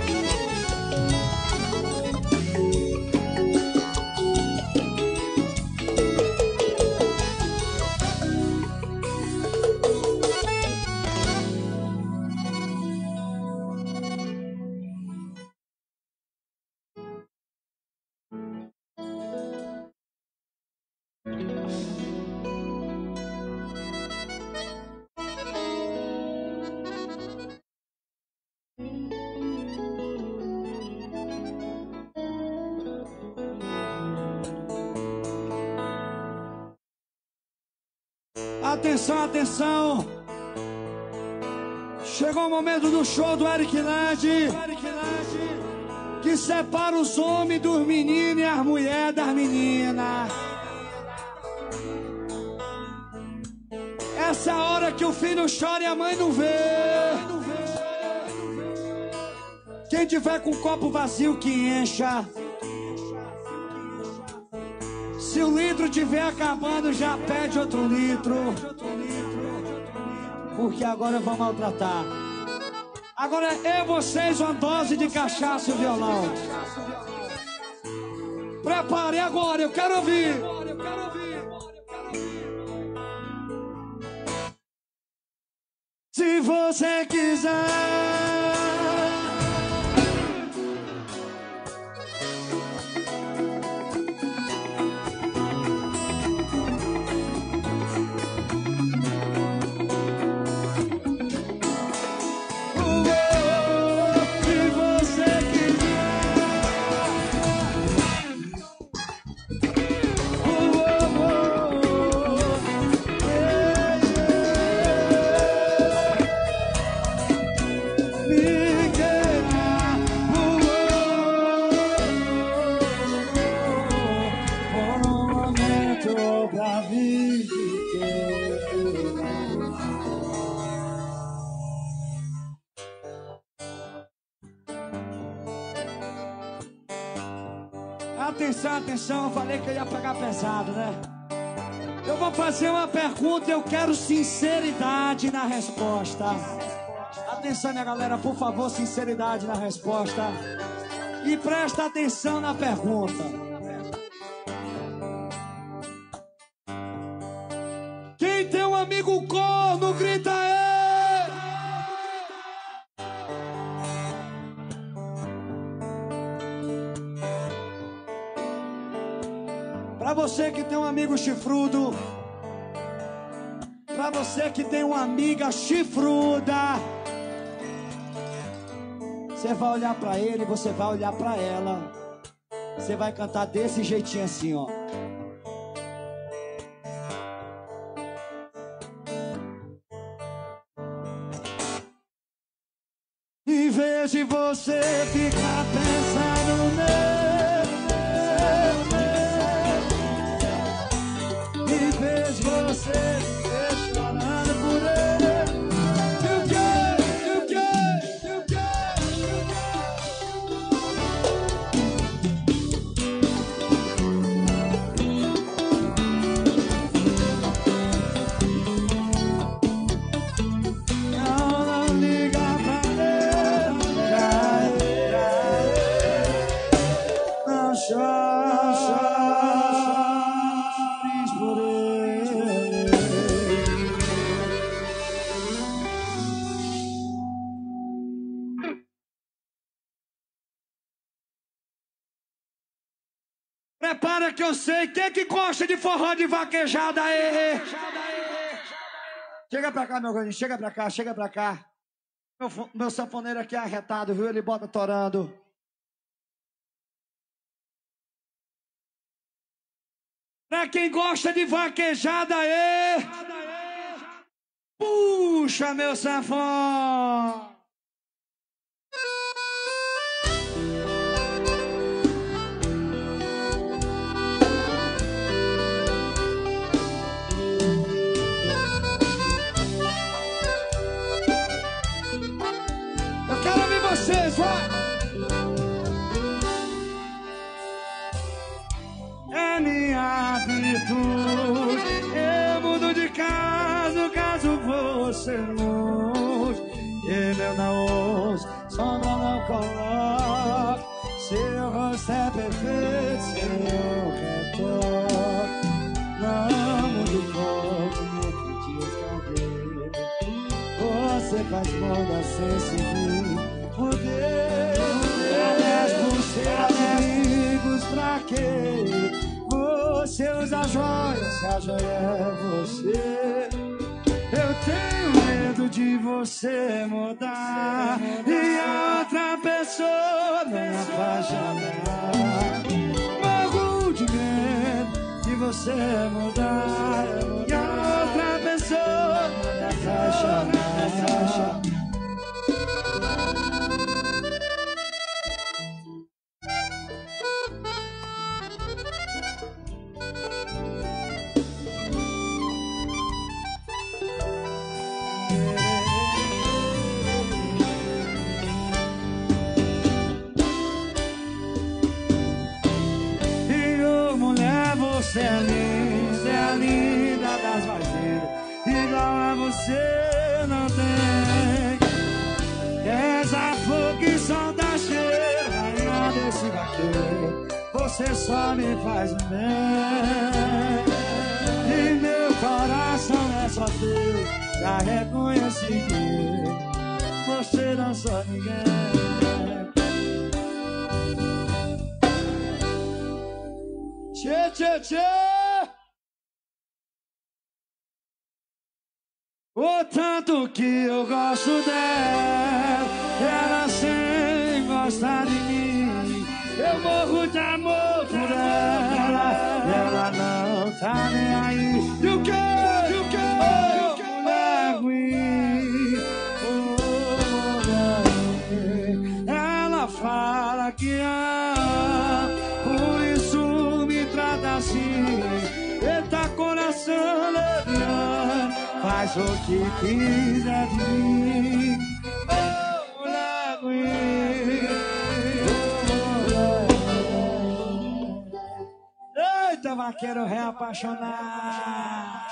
Atenção, atenção! Chegou o momento do show do Eric Landa, que separa os homens dos meninos e as mulheres das meninas. Essa é a hora que o filho chora e a mãe não vê. Quem tiver com o copo vazio que encha. Se o litro tiver acabando, já pede outro litro. Porque agora eu vou maltratar. Agora é vocês uma dose de cachaça e violão. Prepare agora, eu quero ouvir. Se você quiser. Atenção, atenção, eu falei que eu ia pegar pesado, né? Eu vou fazer uma pergunta e eu quero sinceridade na resposta. Atenção, minha galera, por favor, sinceridade na resposta. E presta atenção na pergunta. Quem tem um amigo corno, grita aí! Pra você que tem um amigo chifrudo, pra você que tem uma amiga chifruda, você vai olhar pra ele, você vai olhar pra ela, você vai cantar desse jeitinho assim, ó. Em vez de você ficar pensando nele, você fica chorando por ele. E o que? E o que? E o que? Não, não liga pra ele. Não chora, não chora por ele. Prepara que eu sei. Quem é que gosta de forró de vaquejada aí? Chega pra cá, meu gordinho. Chega pra cá, chega pra cá. Meu, meu sanfoneiro aqui é arretado, viu? Ele bota torando. Pra quem gosta de vaquejada aí, puxa, meu sanfone. Vocês, vai! É minha virtude, eu mudo de caso, caso você mude. E meu não ouço, sombra não coloque. Seu rosto é perfeito, seu retoque. Não mudo pouco, no que dias cabelo. Você faz moda sem seguir. Poder, poder, amigos, pra quê? Você usa joias, se a joia é você. Eu tenho medo de você mudar e outra pessoa me apaixonar. Morro de medo de você mudar e outra pessoa me apaixonar. Você é linda, é a linda das vaqueiras. Igual a você não tem. Essa flor que solta cheiro, rainha desse vaqueiro. Você só me faz bem. E meu coração é só teu. Já reconheci que você não só ninguém. Tchê, tchê, tchê. O tanto que eu gosto dela, ela sem gostar de mim. Eu morro de amor por ela, ela não tá nem aí. E o que? E o que? Oh, mulher ruim, oh, mulher ruim. Ela fala que ama, por isso me trata assim. Eita, coração leviano, faz o que quiser de mim. Oh, mulher ruim, oh, mulher ruim. Eita, vaqueiro reapaixonado.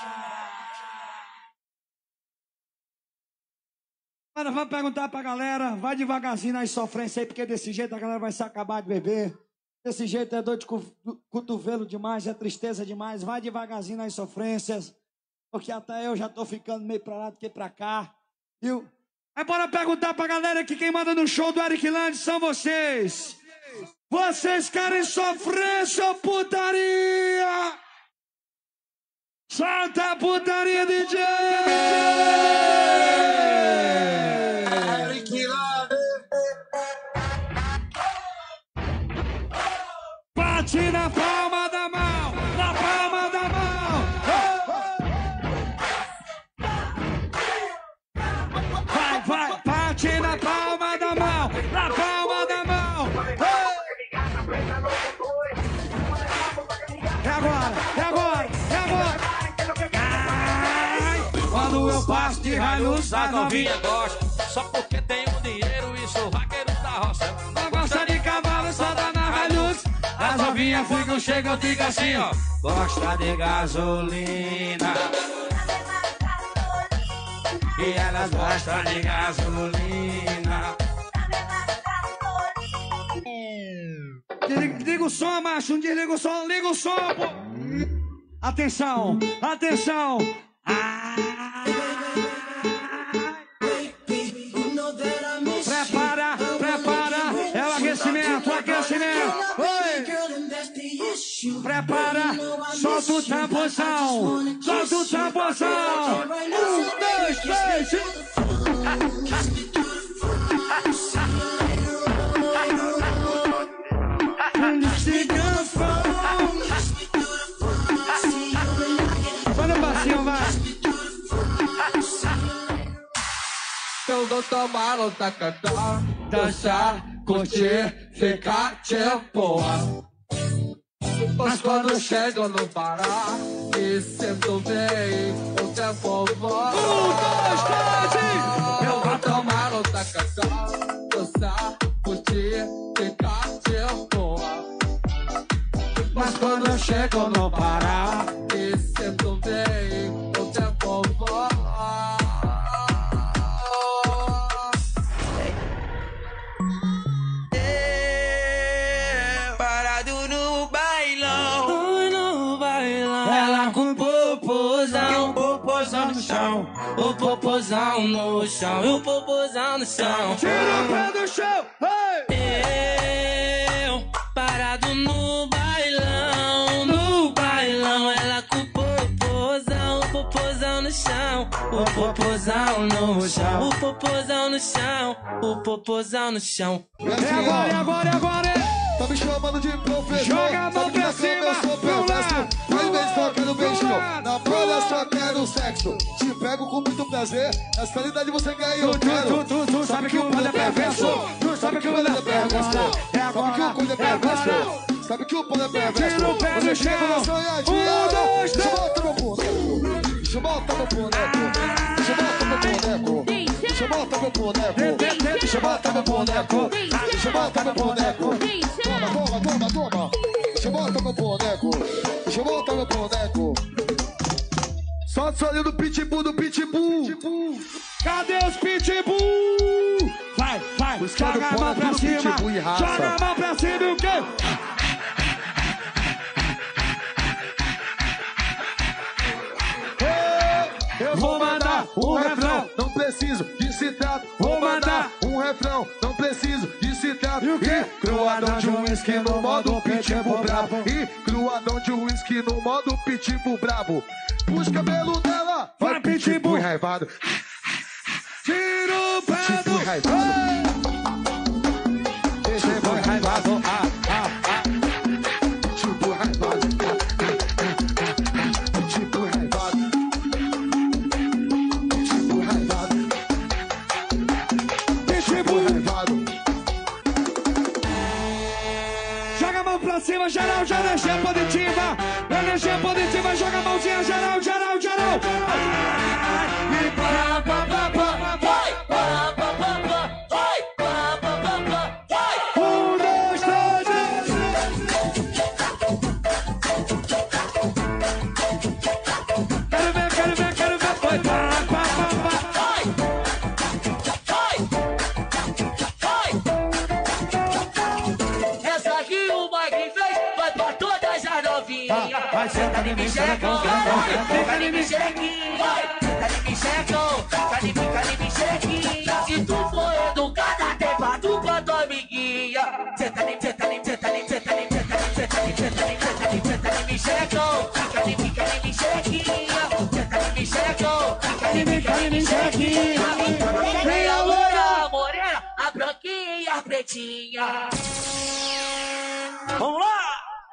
Agora vamos perguntar pra galera. Vai devagarzinho na sofrência aí, porque desse jeito a galera vai se acabar de beber. Desse jeito é dor de cotovelo demais, é tristeza demais. Vai devagarzinho nas sofrências, porque até eu já tô ficando meio pra lá do que pra cá, viu? Aí bora perguntar pra galera que quem manda no show do Eric Land são vocês. Vocês querem sofrência ou putaria? Solta a putaria, D J! Eric Land. Bate na palma da mão, na palma da mão. Vai, vai, bate na palma da mão, na palma da mão. É agora, é agora, é agora. Ai, quando eu passo de Hilux, a novinha gosta. Só porque tem um dinheiro e sou vaqueiro da roça. Não gosta de cavalo, só dá na Hilux. As novinhas ficam, chegam, fica assim, ó. Gosta de gasolina. E elas gostam de gasolina. Desliga, liga o som, macho. Desliga o som, liga o som, pô. Atenção, atenção. Ah. Prepara, prepara. É o aquecimento, o aquecimento. Oi. Prepara, solta o tamborzão, solta o tamborzão. Um, dois, três, olha o passinho, vai. Eu vou tomar outra cantar, dançar, curtir, ficar tipo. Mas quando eu chego no Pará e sento bem, o tempo voa. Um, dois, três, eu vou tomar outra cantar, dançar, curtir, ficar tipo. mas quando eu chego no Pará e sento bem, o tempo voa. Parado no bailão, no bailão. Ela com popozão, popozão no chão, o popozão no chão, e o popozão no chão. tira o pé do chão, hey! Eu parado no bailão, no bailão. Ela com popozão, o popozão no chão, o popozão no chão, o popozão no chão, o popozão no chão. É agora, é agora, é agora. Tá me chamando de professor. Joga a mão pra cima. Eu sou perverso. Às vezes só quero beijinho, na praia só quero sexo. Te pego com muito prazer. Essa realidade você quer e eu quero. Tu, tu, tu, sabe que o mundo é perverso. Tu sabe que o mundo é perverso. É Sabe que o mundo é perverso. Sabe que o mundo é perverso. Tira o pé do chão. Um, dois, três. Bota meu boneco. Deixa eu botar meu boneco. Deixa eu botar meu boneco. Deixa eu botar meu boneco. Deixa eu botar meu boneco. Deixa eu botar meu boneco. Toma, toma, toma, toma. Deixa eu botar meu boneco. Deixa eu voltar meu boneco. Só o solinho do pitbull, do pitbull. pitbull. Cadê os pitbull? Vai, vai, joga a mão pra cima. Joga a mão pra cima e o quê? Eu vou mandar um refrão, não preciso de citado. Vou mandar um refrão, não preciso de citado. E o quê? Cruadão de uísque no modo pitbull brabo. E cruadão de uísque no modo pitbull brabo. Puxa o cabelo dela, vai pitbull raivado. Tira o pé do... Pitbull raivado. Pitbull raivado. Ah, ah, ah. Pitbull raivado. Pitbull raivado. Pitbull raivado. Pitbull raivado. Joga a mão pra cima, geral, já energia positiva. Energia positiva, joga a mãozinha, geral, geral, geral. E pá, pá, pá, pá, vai, pá, pá, pá, pá, vai, pá, pá, pá, pá, vai. Um, dois, três, quero ver, quero ver, quero ver, foi, pá, pá, pá, pá, vai, vai, vai. Essa aqui o Mike fez, vai pra todas as novinhas. Vai, senta em mim, xerecão, Fica em mim, xerequinha. Fica em mim, xerecão. Fica em mim, fica em mim, xerequinha. Se tu for educada, tem pra tu com a tua amiguinha. Senta em mim, senta em mim, senta em mim, senta em mim, senta em mim, senta em mim, senta em mim, senta em mim, senta em mim, xerecão. Fica em mim, fica em mim, xerequinha. Senta em mim, xerecão. Fica em mim, fica em mim, xerequinha. Vem a loira, a morena, a branquinha e a pretinha. Vamos lá!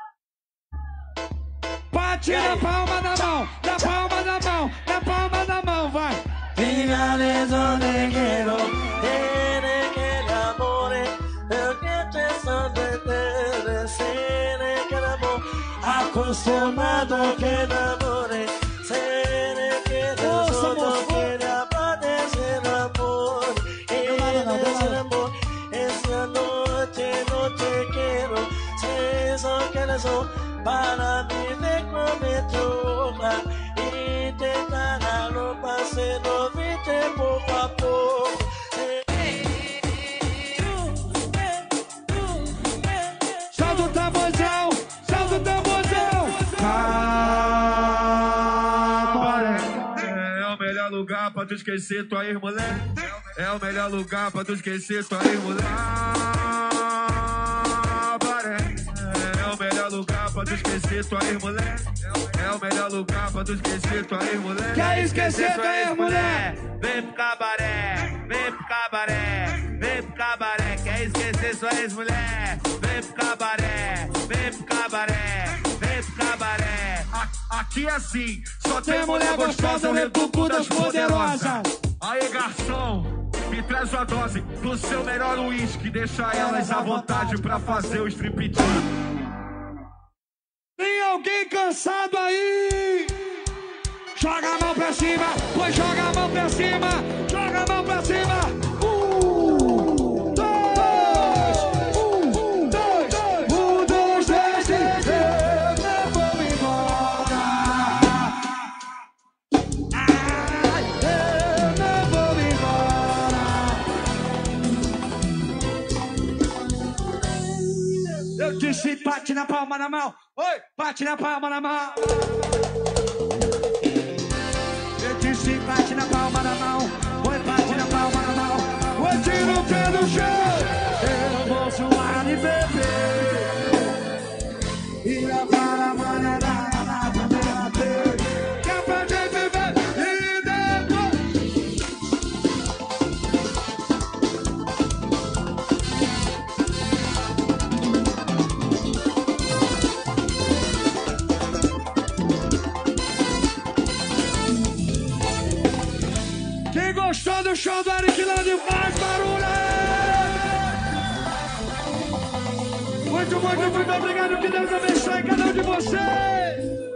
Bate na palma da mão, na palma da mão, na palma da mão, vai! Finales donde quiero, tiene que el amor, el que te sabe de ser que el amor, acostumbrado que enamore, ser que nosotros quiere aparecer el amor, el amor, esa noche no te quiero, si eso quieres para viver con mi tropa y te darlo paseo vite poco a poco. Salta o tamborzão, salta o tamborzão. Cabaré. É o melhor lugar pra tu esquecer tua ex-mulher. É o melhor lugar pra tu esquecer tua ex-mulher. É o melhor lugar pra tu esquecer tua ex-mulher. É o melhor lugar pra tu esquecer tua ex-mulher. Quer esquecer tua ex-mulher? Vem pro cabaré, vem pro cabaré, vem pro cabaré. Quer esquecer sua ex-mulher? Vem pro cabaré, vem pro cabaré, vem pro cabaré. A- Aqui é assim, só tem Tem mulher gostosa, o rebuco das poderosas. Aí, garçom, me traz uma dose do seu melhor uísque. Deixa elas à vontade pra fazer o striptease. Tem alguém cansado aí? Joga a mão pra cima, pois joga a mão pra cima, joga a mão pra cima. Um, dois, um, dois, um, dois, três, três, eu não vou embora. Ai, eu não vou embora. Eu disse, bate na palma da mão. Oi, bate na palma da mão. Eu disse, bate na palma da mão. Oi, bate na palma da mão. Oi, tira o pé do chão. Eu vou suar e beber. E levar a maneira na primeira vez. Que é pra gente viver e depois. Quem gostou do show do Eric Lando faz barulho! Muito, muito, muito obrigado. Que Deus abençoe cada um de vocês!